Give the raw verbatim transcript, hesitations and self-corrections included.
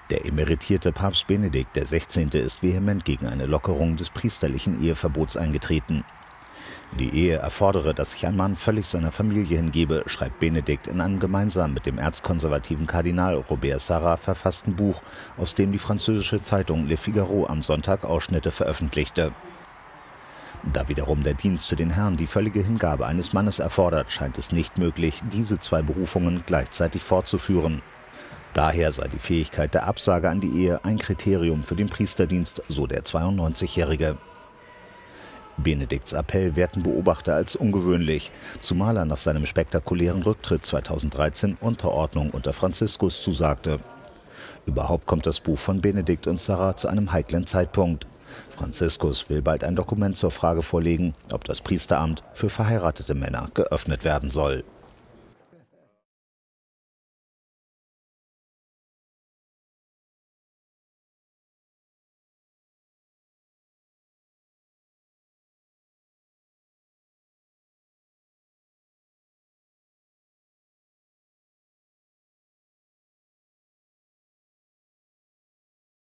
Der emeritierte Papst Benedikt der Sechzehnte ist vehement gegen eine Lockerung des priesterlichen Eheverbots eingetreten. Die Ehe erfordere, dass sich ein Mann völlig seiner Familie hingebe, schreibt Benedikt in einem gemeinsam mit dem erzkonservativen Kardinal Robert Sarrat verfassten Buch, aus dem die französische Zeitung Le Figaro am Sonntag Ausschnitte veröffentlichte. Da wiederum der Dienst für den Herrn die völlige Hingabe eines Mannes erfordert, scheint es nicht möglich, diese zwei Berufungen gleichzeitig fortzuführen. Daher sei die Fähigkeit der Absage an die Ehe ein Kriterium für den Priesterdienst, so der zweiundneunzigjährige. Benedikts Appell werten Beobachter als ungewöhnlich, zumal er nach seinem spektakulären Rücktritt zweitausenddreizehn Unterordnung unter Franziskus zusagte. Überhaupt kommt das Buch von Benedikt und Sarrat zu einem heiklen Zeitpunkt. Franziskus will bald ein Dokument zur Frage vorlegen, ob das Priesteramt für verheiratete Männer geöffnet werden soll.